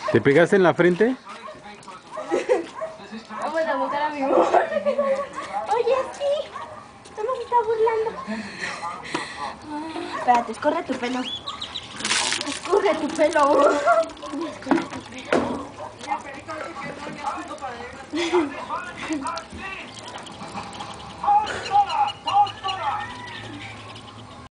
¿Te pegaste en la frente? Vamos a buscar a mi amor. Oye, sí. No me está burlando. Espérate, escorre tu pelo. Escorre tu pelo. Escorre tu pelo.